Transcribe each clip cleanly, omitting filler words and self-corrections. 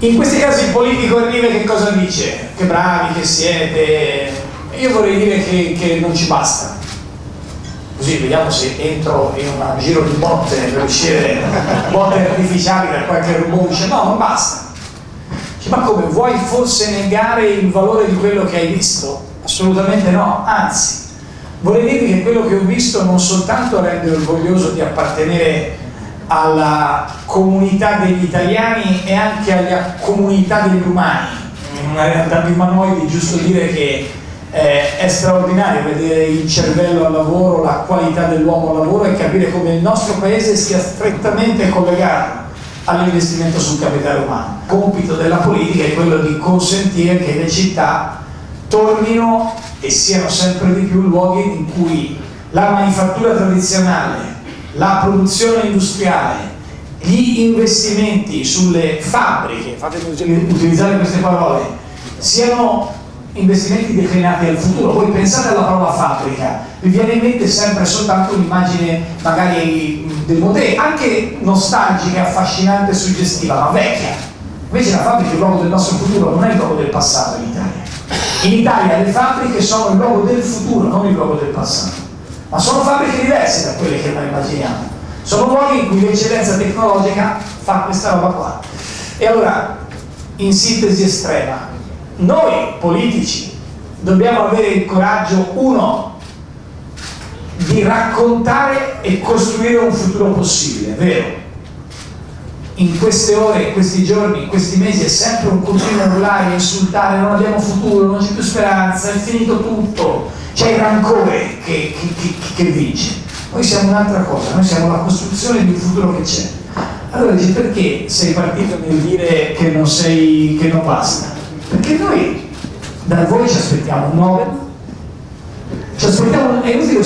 In questi casi il politico arriva e che cosa dice? Che bravi che siete. Io vorrei dire che non ci basta. Così vediamo se entro in un giro di botte per uscire botte artificiali da qualche robot. Dice no, non basta. Dice, ma come, vuoi forse negare il valore di quello che hai visto? Assolutamente no, anzi, vorrei dirvi che quello che ho visto non soltanto rende orgoglioso di appartenere alla comunità degli italiani e anche alla comunità degli umani. In una realtà di umanoidi, giusto dire che è straordinario vedere il cervello al lavoro, la qualità dell'uomo al lavoro e capire come il nostro paese sia strettamente collegato all'investimento sul capitale umano. Il compito della politica è quello di consentire che le città tornino e siano sempre di più luoghi in cui la manifattura tradizionale, la produzione industriale, gli investimenti sulle fabbriche, fatemi utilizzare queste parole, siano investimenti declinati al futuro. Voi pensate alla parola fabbrica, vi viene in mente sempre soltanto un'immagine magari del modello, anche nostalgica, affascinante, suggestiva, ma vecchia. Invece la fabbrica è il luogo del nostro futuro, non è il luogo del passato in Italia. In Italia le fabbriche sono il luogo del futuro, non il luogo del passato. Ma sono fabbriche diverse da quelle che noi immaginiamo. Sono luoghi in cui l'eccellenza tecnologica fa questa roba qua. E allora, in sintesi estrema, noi politici dobbiamo avere il coraggio, uno, di raccontare e costruire un futuro possibile, vero? In queste ore, in questi giorni, in questi mesi è sempre un continuo urlare, insultare, non abbiamo futuro, non c'è più speranza, è finito tutto, c'è il rancore che vince. Noi siamo un'altra cosa, noi siamo la costruzione di un futuro che c'è. Allora dici, perché sei partito nel dire che non basta? Perché noi da voi ci aspettiamo un Nobel, ci aspettiamo, è inutile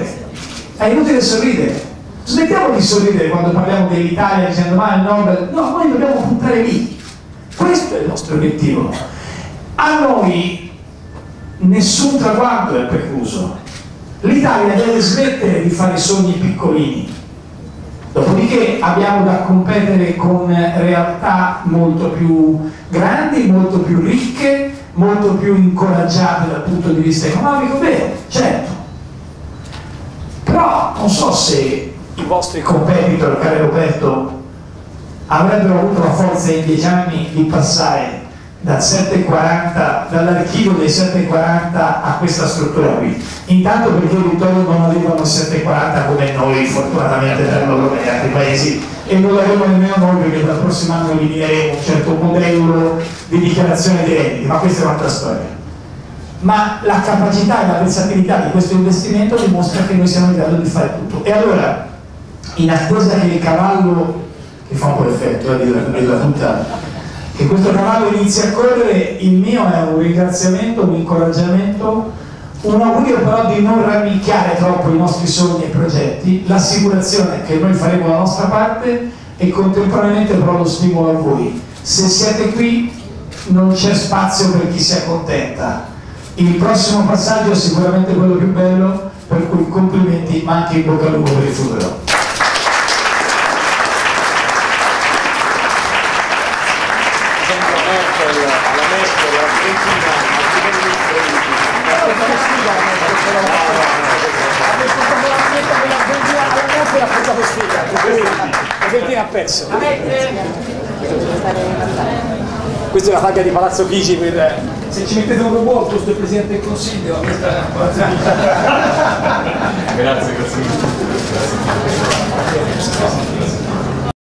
sorridere, smettiamo di sorridere quando parliamo dell'Italia dicendo ma il Nobel, no, noi dobbiamo puntare lì, questo è il nostro obiettivo. A noi nessun traguardo è precluso, l'Italia deve smettere di fare sogni piccolini, dopodiché abbiamo da competere con realtà molto più grandi, molto più ricche, molto più incoraggiate dal punto di vista economico, bene, certo, però non so se i vostri competitor, caro Roberto, avrebbero avuto la forza in 10 anni di passare dall'archivio dei 740 a questa struttura qui. Intanto perché i editori non avevano 740 come noi, fortunatamente per loro negli altri paesi, e non l'avremo nemmeno noi perché dal prossimo anno elimineremo un certo modello di dichiarazione dei redditi, ma questa è un'altra storia. Ma la capacità e la versatilità di questo investimento dimostra che noi siamo in grado di fare tutto. E allora, in attesa che il cavallo, che fa un po' effetto della puntata, che questo cavallo inizi a correre, il mio è un ringraziamento, un incoraggiamento, un augurio però di non rannicchiare troppo i nostri sogni e progetti, l'assicurazione che noi faremo la nostra parte e contemporaneamente però lo stimolo a voi. Se siete qui non c'è spazio per chi si accontenta. Il prossimo passaggio è sicuramente quello più bello, per cui complimenti ma anche in bocca al lupo per il futuro. Argentina ha perso. Questa è la taglia di Palazzo Chigi per... Se ci mettete un robot al posto del Presidente del Consiglio, questa è una... Grazie,